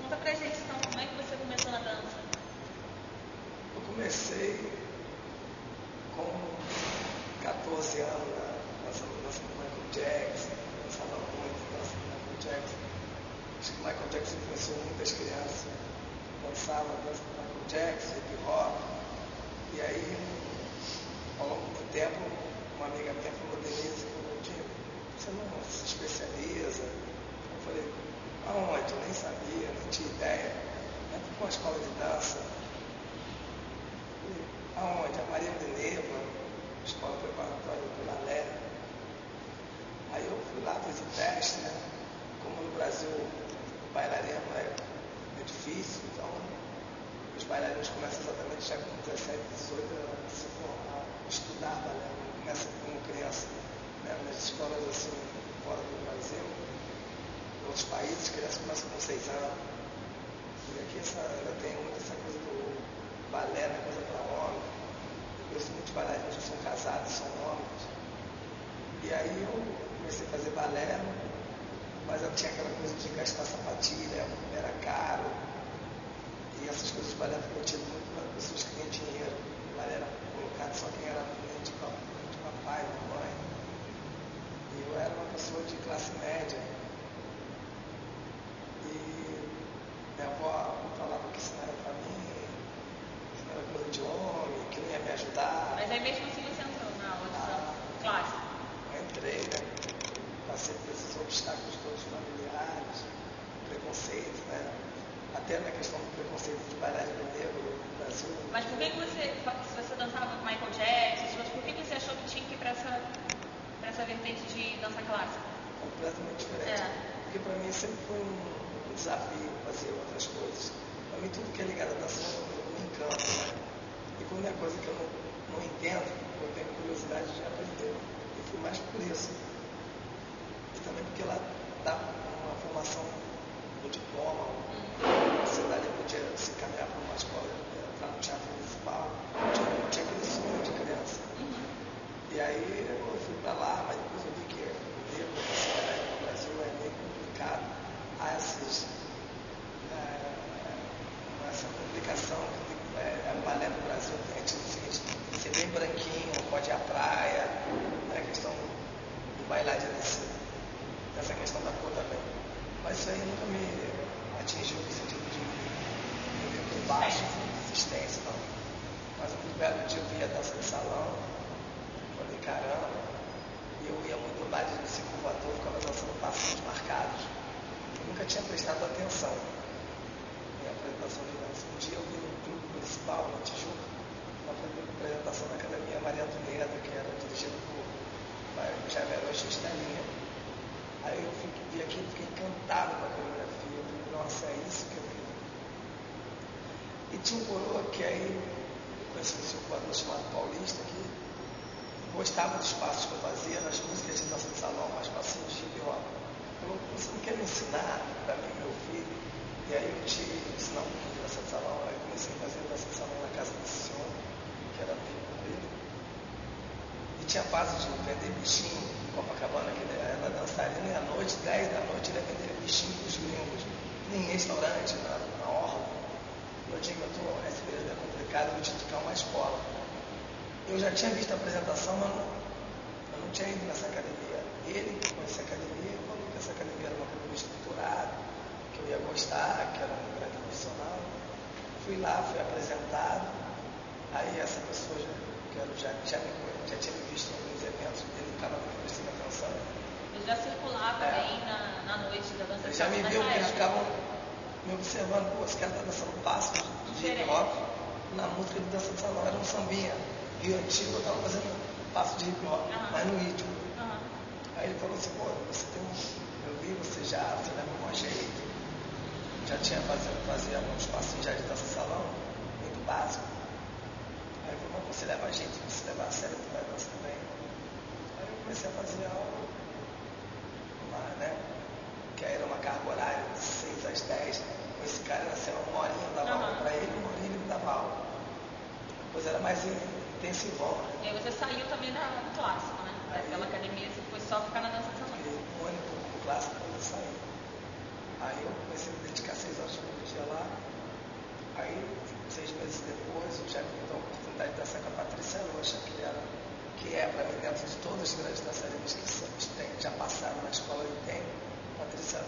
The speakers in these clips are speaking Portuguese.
Conta pra gente então, como é que você começou na dança? Eu comecei com 14 anos, dançando dança do Michael Jackson, dançava muito dança do Michael Jackson. Acho que o Michael Jackson influenciou muitas crianças, dançava dança do Michael Jackson, hip hop. E aí, ao longo do tempo, uma amiga minha falou, Denise, você não se especializa? Eu falei, aonde? Eu nem sabia, nem tinha ideia. Entra para uma escola de dança. Aonde? A Maria de Neva, escola preparatória do balé. Aí eu fui lá, fiz o teste, né? Como no Brasil o bailarino é difícil, então os bailarinos começam exatamente já com 17, 18 a se formar, estudar balé, não começa como criança, né? Nas escolas assim, fora do Brasil, em outros países, crianças começam com 6 anos. E aqui ainda tem muito essa coisa do balé, né? Coisa para homem. Eu conheço muitos bailarinos que são casados, são homens. E aí eu comecei a fazer balé, mas eu tinha aquela coisa de gastar sapatilha, era caro. E essas coisas do balé foram tidas muito para pessoas que tinham dinheiro. O balé era colocado só quem era de papai, mamãe. E eu era uma pessoa de classe média. E minha avó falava que isso não era para mim, que não era coisa de homem, que não ia me ajudar. Mas aí mesmo assim você entrou na aula de classe? Eu entrei, né? Passei por esses obstáculos todos familiares, preconceitos, né? Até na questão do preconceito de bailarino negro no Brasil. Mas por que você, se você dançava com Michael Jackson, por que você achou que tinha que ir para essa vertente de dança clássica? Completamente diferente. Porque para mim sempre foi um desafio fazer outras coisas. Para mim tudo que é ligado à dança me encanta, né? E quando é coisa que eu não entendo, eu tenho curiosidade de aprender. E fui mais por isso. E também porque ela dá uma formação no diploma, você dali podia se caminhar para uma escola, entrar no teatro municipal, tinha aquele sonho de criança. E aí eu fui para lá, mas depois eu vi que o negro no Brasil é meio complicado. Há essa complicação que o balé no Brasil tem tido o seguinte, ser bem branquinho, pode ir à praia, a questão do bailarino essa questão da cor também. Mas isso aí nunca me atingiu no sentido de ver por baixo, resistência, não. Mas um belo dia eu vi a dança de salão, falei, caramba, e eu ia muito lá de circulador, ficava dançando passos marcados. Eu nunca tinha prestado atenção em apresentação de dança. Um dia eu vi no clube municipal, na Tijuca, uma apresentação da Academia Maria Antonieta, que era dirigida por Jaime Herói Estelinha. Aí eu vi aquilo e fiquei encantado com a coreografia. Eu falei, nossa, é isso que eu queria. E tinha um coroa que aí, eu conheci um circulador chamado Paulista, que gostava dos passos que eu fazia nas músicas de dança de salão, mais passinhos de hip hop. Falou, você não quer me ensinar para mim, meu filho? E aí eu te ensinar um pouquinho de dança de salão. Aí eu comecei a fazer dança de salão na casa do senhor, que era amigo dele. E tinha fase de vender bichinho em Copacabana, que ele era dançarino, e à noite, 10 da noite, ele ia vender bichinho para os gringos. Nem restaurante, na orla. Eu digo, esse período é complicado, eu vou te indicar uma escola. Eu já tinha visto a apresentação, mas eu não tinha ido nessa academia. Ele conhecia a academia e falou que essa academia era uma academia estruturada, que eu ia gostar, que era um grande profissional. Fui lá, fui apresentado. Aí essa pessoa já tinha me visto em alguns eventos, ele estava me prestando atenção. Ele já circulava bem na noite da dança de salão. Ele já me viu, porque eles ficavam me observando, pô, esse cara está dançando passos de hip hop na música de dança de salão, era um sambinha. Rio Antigo, eu estava fazendo passo de hip hop, mas no ritmo. Aí ele falou assim, pô, você tem eu vi você leva um bom jeito. Já tinha fazia uns passos já de dança de salão, muito básico. Aí ele falou, você leva a gente, você leva a sério, tu vai dançar também. Aí eu comecei a fazer aula lá, né? Que aí era uma carga horária, de 6 às 10. Com esse cara era assim, uma horinha eu dava aula para ele, uma horinha ele me dava aula. Depois era mais intensivão, né? E aí você saiu também do clássico, né? Daquela academia, você foi só ficar na dança de salão. Um ano e pouco do clássico, depois eu saí. Aí eu comecei a me dedicar 6 horas por dia.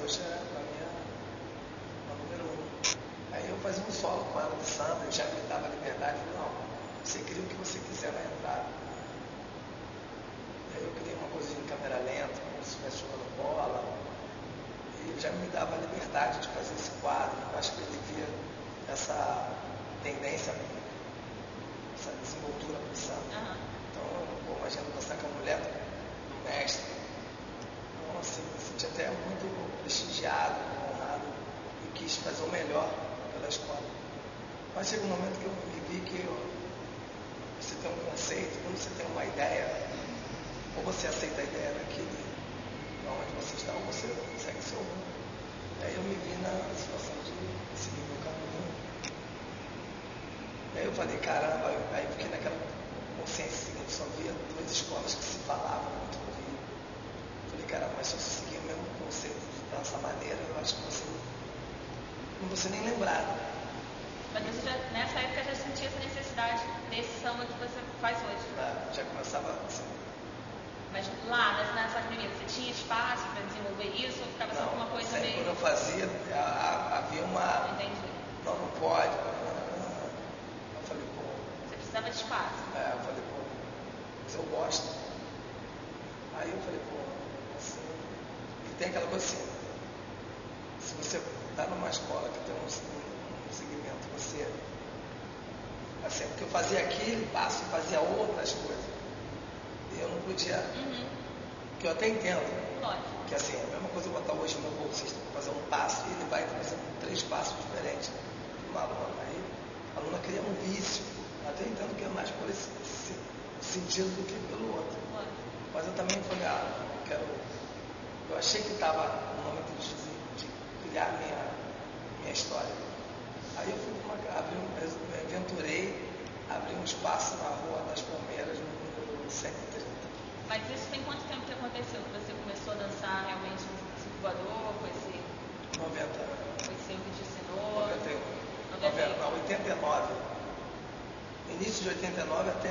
hoje para mim é a número 1. Aí eu fazia um solo com ela de samba, eu já me dava liberdade, não, você cria o que você quiser na entrada. Aí eu criei uma coisa em câmera lenta, como se estivesse jogando bola, e ele já me dava a liberdade de fazer esse quadro. Eu acho que ele via essa tendência, essa desenvoltura para o samba. Então, eu imagino dançar com a mulher do mestre. Então, assim, me senti até muito prestigiado, honrado, e quis fazer o melhor pela escola. Mas chega um momento que eu me vi que você tem um conceito, quando você tem uma ideia, ou você aceita a ideia daquilo, onde você está, ou você segue seu rumo. Aí eu me vi na situação de seguir meu caminho. E aí eu falei, caramba, aí fiquei naquela consciência seguinte, só via duas escolas que se falavam muito no Rio. Falei, caramba, mas se eu seguir o mesmo conceito dessa maneira, eu acho que você não vou ser nem lembrado. Mas você já, nessa época já sentia essa necessidade desse samba que você faz hoje? Já começava assim. Mas lá, nessa academia, você tinha espaço para desenvolver isso ou ficava só com uma coisa sempre meio... Quando eu fazia, havia uma... Entendi. Não pode. Eu falei, pô... Você precisava de espaço. Eu falei, pô, mas eu gosto. Aí eu falei, pô, assim... E tem aquela coisa assim, se você está numa escola que tem um segmento, você... Assim, porque eu fazia aquilo, passo e fazia outras coisas. E eu não podia... Que eu até entendo. Lógico. Que assim, a mesma coisa eu botar hoje o meu bolsista para fazer um passo e ele vai fazendo 3 passos diferentes de uma aluna. Aí a aluna cria um vício. Eu até entendo que é mais por esse sentido do que pelo outro. Lógico. Mas eu também falei, eu achei que estava no momento de criar minha história. Aí eu fui me aventurei, abri um espaço na Rua das Palmeiras, no número 130. Mas isso tem quanto tempo que aconteceu? Que você começou a dançar realmente no circo voador? Foi esse 90. Foi esse que te ensinou? 91. Não, 89. Início de 89 até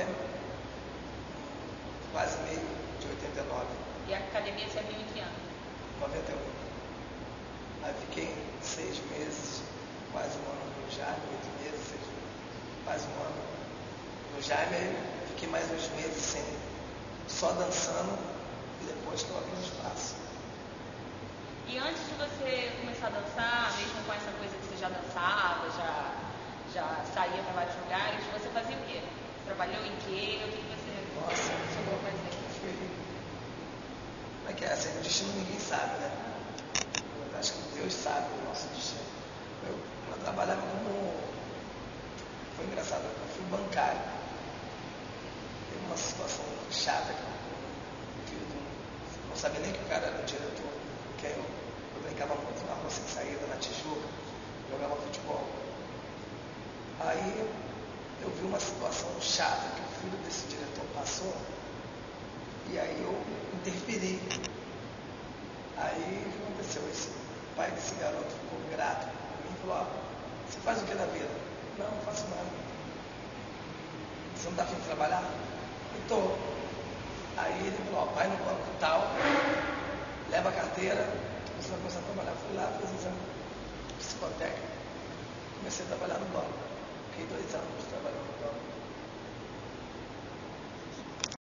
quase meio de 89. E a academia você abriu em que ano? 91. Aí fiquei 6 meses, quase um ano no Jaime, 8 meses, 6 meses, quase um ano no Jaime. Aí fiquei mais uns meses sem, só dançando e depois estou abrindo espaço. E antes de você começar a dançar, mesmo com essa coisa que você já dançava, já saía para vários lugares, você fazia o quê? Trabalhou em quê? O que você chegou a fazer? Como é que é? Assim, o destino ninguém sabe, né? Eu acho que Deus sabe o nosso destino. Eu trabalhava como... Foi engraçado, eu fui bancário. Teve uma situação chata que eu não sabia nem que o cara era o diretor, que eu brincava muito na rua sem saída, na Tijuca, jogava futebol. Aí eu vi uma situação chata que o filho desse diretor passou, e aí eu interferi. Aí o que aconteceu? Esse pai desse garoto ficou grato por mim e falou, você faz o que na vida? Não faço nada. Você não está afim de trabalhar? Eu estou. Aí ele falou, vai no banco tal, leva a carteira, você vai começar a trabalhar. Fui lá, fiz exame psicotécnico, comecei a trabalhar no banco. Fiquei 2 anos trabalhando no banco.